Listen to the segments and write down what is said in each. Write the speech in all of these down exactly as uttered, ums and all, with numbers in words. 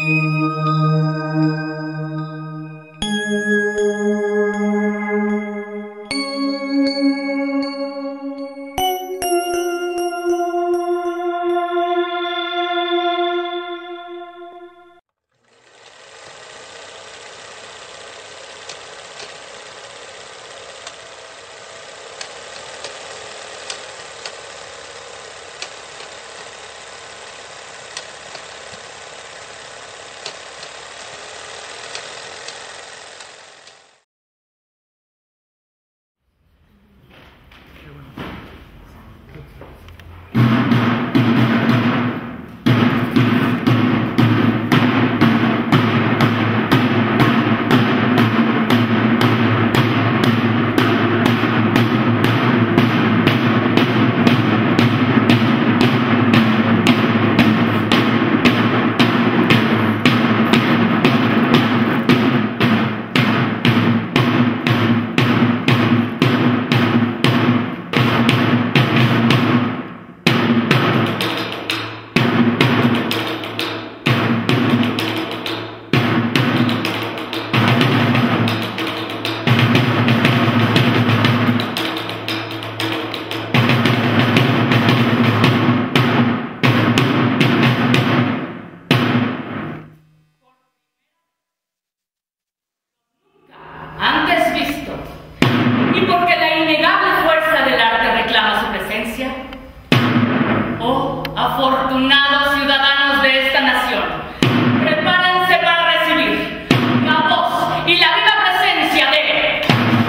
Afortunados ciudadanos de esta nación, prepárense para recibir la voz y la viva presencia de...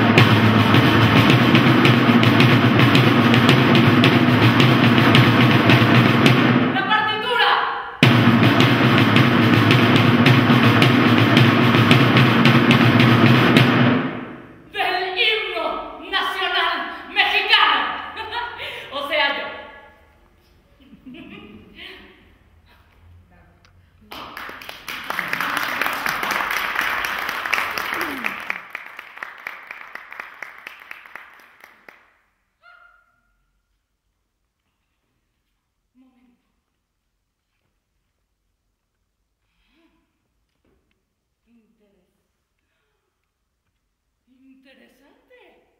¡la partitura! Del himno nacional mexicano. O sea, yo. Interesante.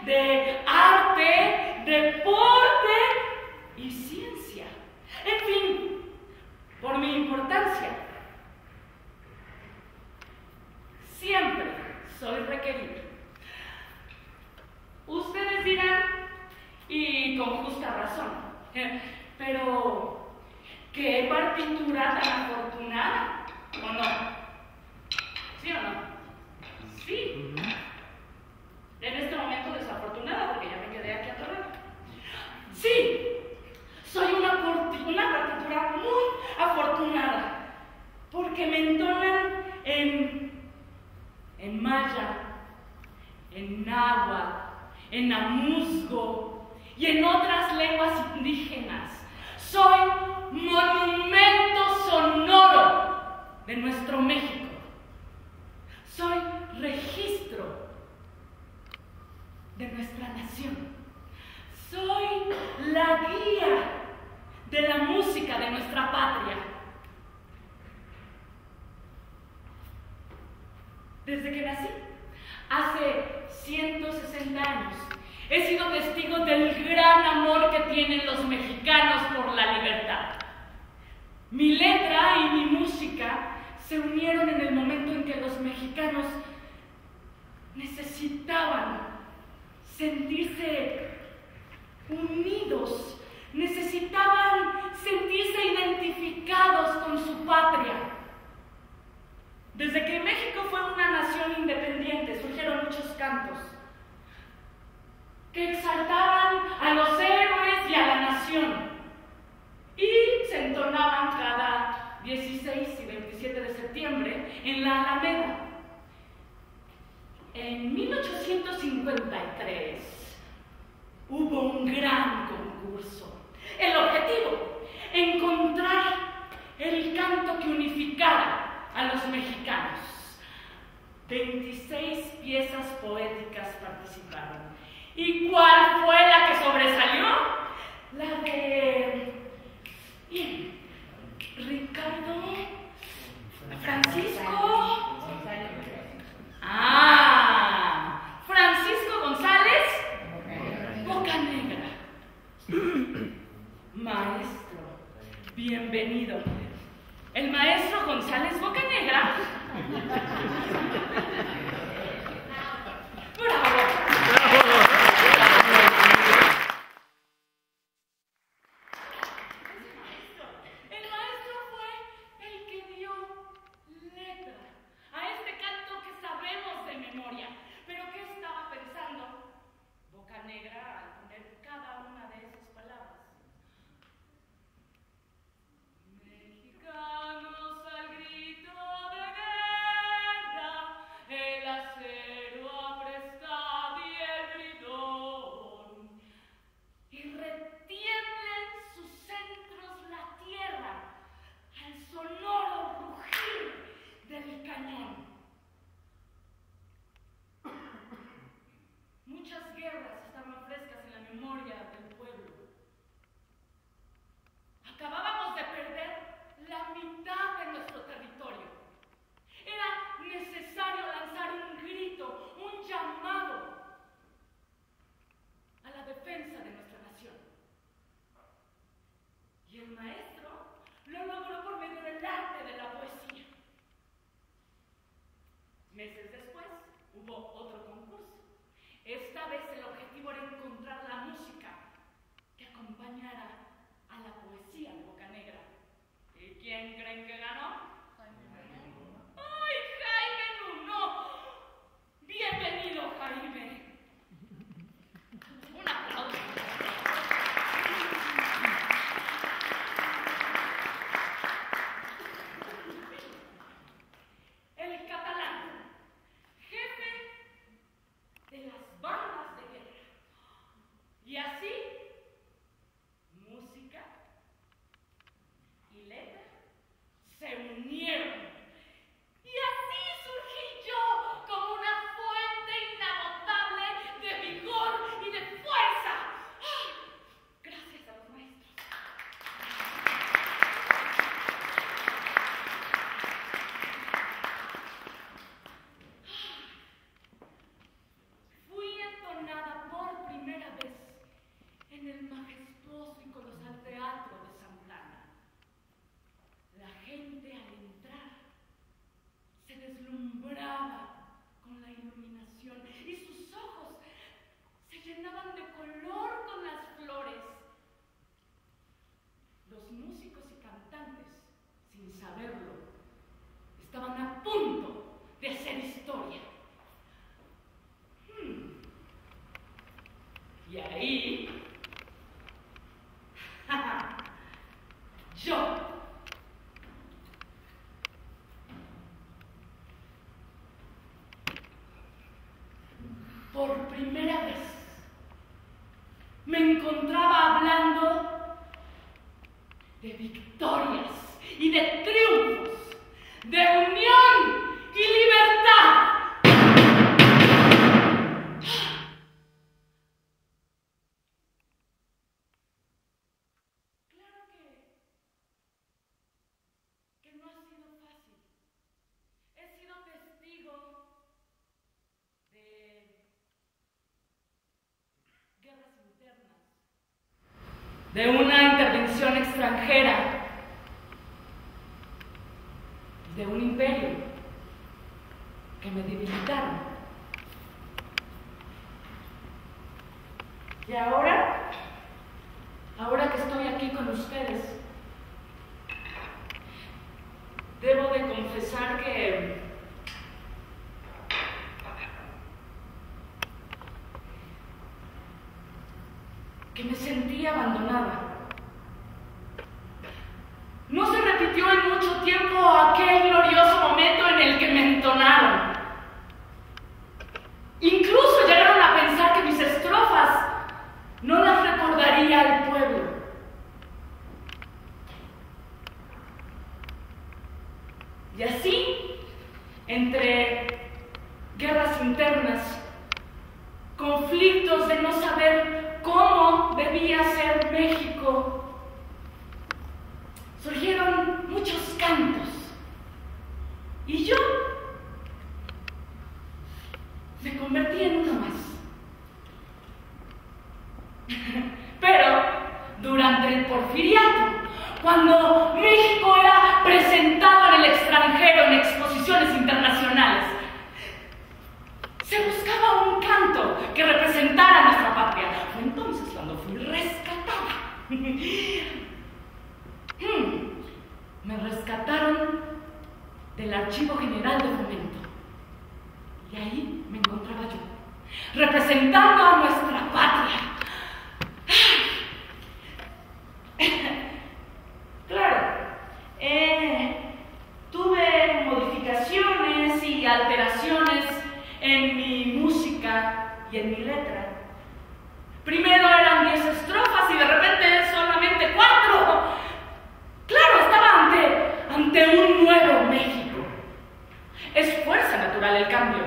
de arte, deporte y ciencia. En fin, por mi importancia, siempre soy requerido. Ustedes dirán, y con justa razón, pero ¿qué partitura tan afortunada? ¿O no? ¿Sí o no? Sí. En este momento desafortunada porque ya me quedé aquí atorada. Sí, soy una, una partitura muy afortunada porque me entonan en, en maya, en náhuatl, en amuzgo y en otras lenguas indígenas. Soy monumento sonoro de nuestro México. Soy registro de nuestra nación. Soy la guía de la música de nuestra patria. Desde que nací, hace ciento sesenta años, he sido testigo del gran amor que tienen los mexicanos por la libertad. Mi letra y mi música se unieron en el momento en que los mexicanos necesitaban sentirse unidos, necesitaban sentirse identificados con su patria. Desde que México fue una nación independiente, surgieron muchos cantos que exaltaban a los héroes y a la nación y se entonaban cada dieciséis y veintisiete de septiembre en la Alameda. En mil ochocientos cincuenta y tres hubo un gran concurso. El objetivo, encontrar el canto que unificara a los mexicanos. veintiséis piezas poéticas participaron. ¿Y cuál fue la que sobresalió? La de bien, Ricardo Francisco. Ah, Francisco González Bocanegra. Maestro, bienvenido. El maestro González Bocanegra. ¡Bravo! El maestro fue el que dio letra a este canto que sabemos de memoria. ¿Pero qué estaba pensando Bocanegra al poner cada una de esas palabras? Mexicanos al grito de guerra, el acero aprestad y el bridón, y retiemblen sus centros la tierra al sonoro rugir del cañón. Muchas guerras estaban frescas en la memoria del pueblo. Acabábamos de perder la mitad de nuestro territorio. Era necesario lanzar un grito, un llamado a la defensa de nuestra nación. Y el maestro lo logró por medio del arte de la poesía. Meses después hubo otro concurso. Esta vez el objetivo era encontrar la música que acompañara a la poesía de Bocanegra. ¿Y quién creen que ganó? Jaime Nuno. ¡Ay, Jaime Nuno! Bienvenido, Jaime. Un aplauso. El catalán, jefe de las bandas de guerra. Y así, música y letra se unieron. Y ahí, yo, por primera vez, me encontraba hablando de victorias y de triunfos, de unión y libertad. Claro que, que no ha sido fácil. He sido testigo de guerras internas, de una intervención extranjera, de un imperio que me debilitaron. Y ahora, ahora que estoy aquí con ustedes, debo de confesar que que me sentí abandonada. No se repitió en mucho tiempo aquel glorioso momento en el que me entonaron. Incluso llegaron a pensar que mis estrofas no las recordaría al pueblo. Y así, entre guerras internas, conflictos de no saber cómo debía ser México, surgieron muchos cantos. Y yo me convertí en uno más. Pero durante el Porfiriato, cuando México era presentado en el extranjero en exposiciones internacionales, se buscaba un canto que representara nuestra patria. Fue entonces cuando fui rescatada. Me rescataron del Archivo General de Fomento. Y ahí me encontraba yo, representando a nuestra patria. Claro, eh, tuve modificaciones y alteraciones en mi música y en mi letra. Primero eran diez estrofas y de repente solamente cuatro. Claro, estaba ante, ante un nuevo México. Es fuerza natural el cambio.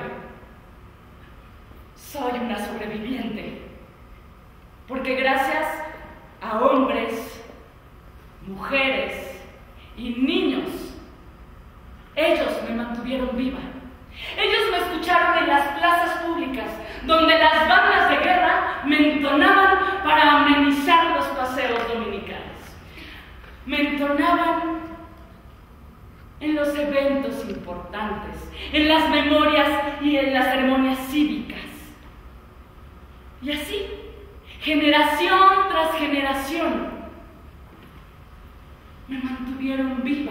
Soy una sobreviviente, porque gracias a hombres, mujeres y niños, ellos me mantuvieron viva. Ellos me escucharon en las plazas públicas, donde las bandas de guerra me entonaban para amenizar los paseos dominicales. Me entonaban en los eventos importantes, en las memorias y en las ceremonias cívicas. Y así, generación tras generación, me mantuvieron viva.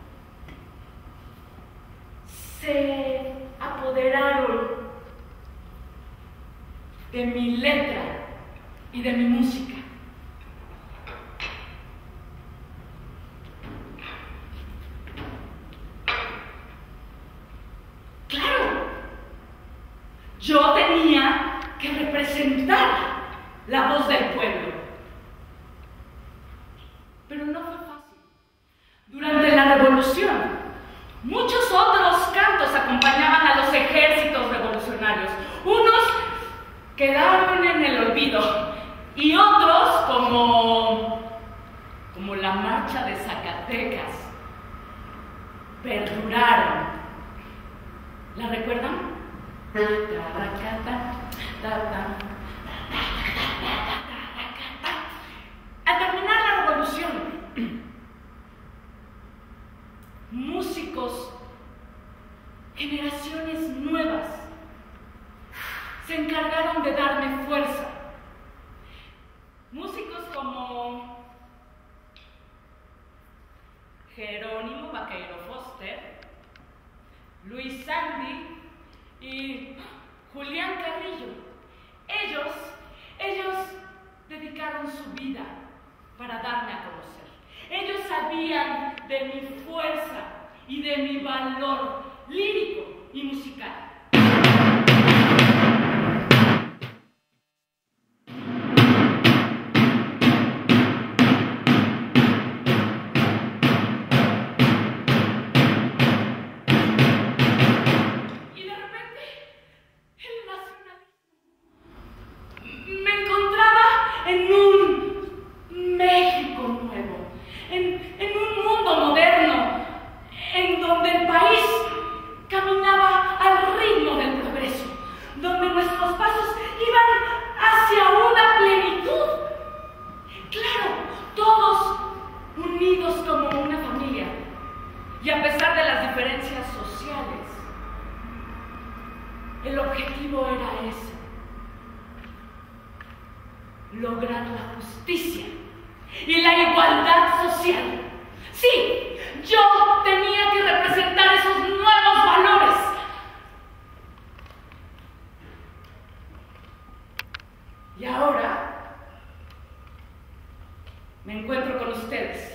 Se apoderaron de mi letra y de mi música. Claro, yo tenía que representar la voz del pueblo. Pero no fue fácil. Durante la revolución, muchos otros cantos acompañaban a los ejércitos revolucionarios. Unos quedaron en el olvido y otros, como, como la marcha de Zacatecas, perduraron. ¿La recuerdan? Al terminar la revolución, músicos, generaciones nuevas, se encargaron de darme fuerza. Músicos como Jerónimo Vaqueiro Foster, Luis Sandy y Julián Carrillo. vida para darme a conocer. Ellos sabían de mi fuerza y de mi valor lírico y musical. Y a pesar de las diferencias sociales, el objetivo era ese: lograr la justicia y la igualdad social. Sí, yo tenía que representar esos nuevos valores. Y ahora me encuentro con ustedes.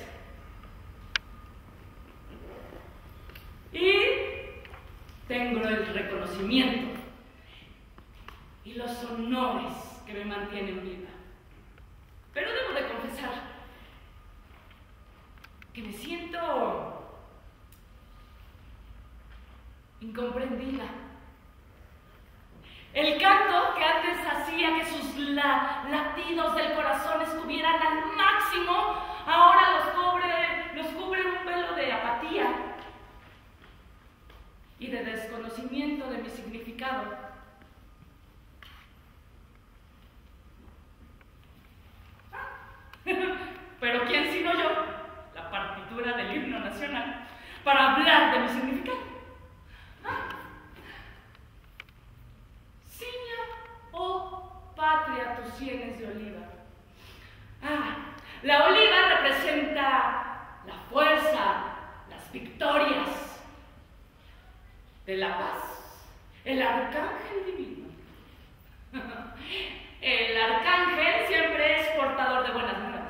Y tengo el reconocimiento y los honores que me mantienen viva. Pero debo de confesar que me siento incomprendida. El canto que antes hacía que sus la, latidos del corazón estuvieran al máximo, ahora los cubre, los cubre un velo de apatía y de desconocimiento de mi significado. Pero ¿quién sino yo, la partitura del himno nacional, para hablar de mi significado? ¿Ah? Ciña, oh patria, tus sienes de oliva. Ah, la oliva representa la fuerza, las victorias de la paz, el arcángel divino. El arcángel siempre es portador de buenas nuevas.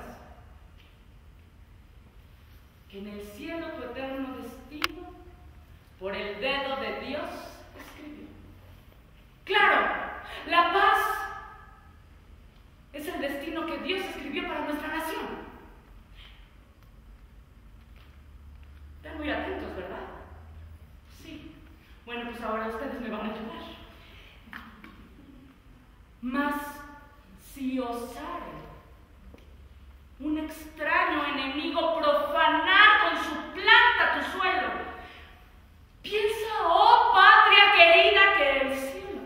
Que en el cielo tu eterno destino, por el dedo de Dios, escribió. Claro, la paz es el destino que Dios escribió para nuestra nación. Están muy atentos, ¿verdad? Sí. Bueno, pues ahora ustedes me van a ayudar. Mas si osare un extraño enemigo profanar con su planta tu suelo, piensa, oh patria querida, que el cielo,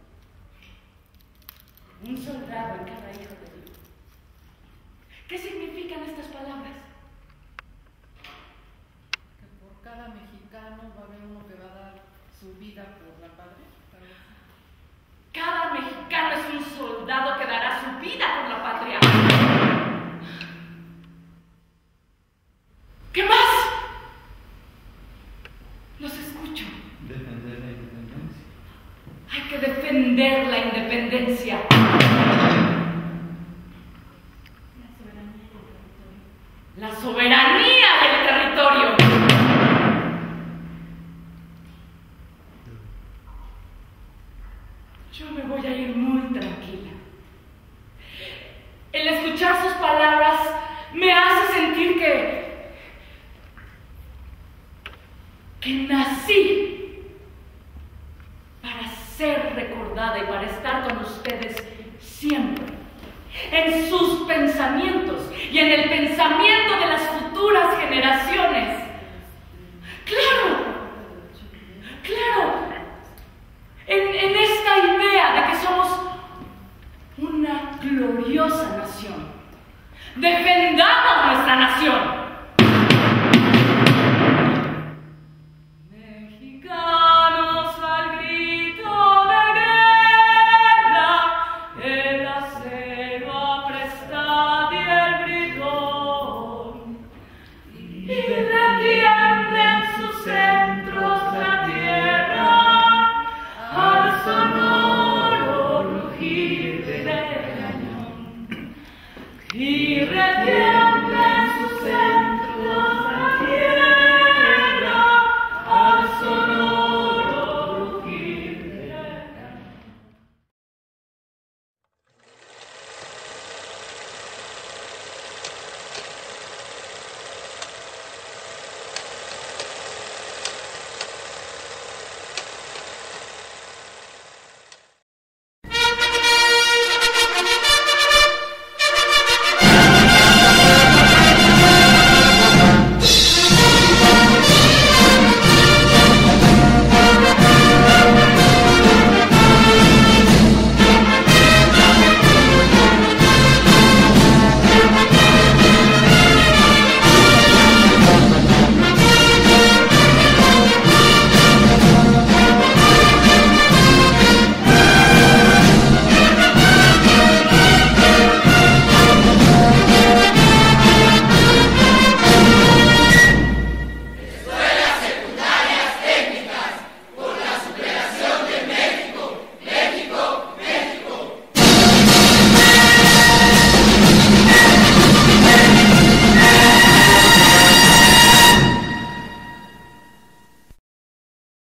un soldado en cada hijo de Dios. ¿Qué significan estas palabras? Que por cada mexicano va a haber uno que va a dar su vida por la patria. Cada mexicano es un soldado que dará su vida por la patria. ¿Qué más? Los escucho. Defender la independencia. Hay que defender la independencia. La soberanía del territorio. Yo me voy a ir muy tranquila. El escuchar sus palabras me hace sentir que que nací para ser recordada y para estar con ustedes siempre, en sus pensamientos y en el pensamiento de las futuras generaciones. Claro, claro, en, en esta idea de que somos una gloriosa nación. Defendamos nuestra nación. Mexicanos al grito de guerra, el acero aprestad y el bridón, y retiemble en sus centros la tierra al sonoro rugir del cañón. y retiene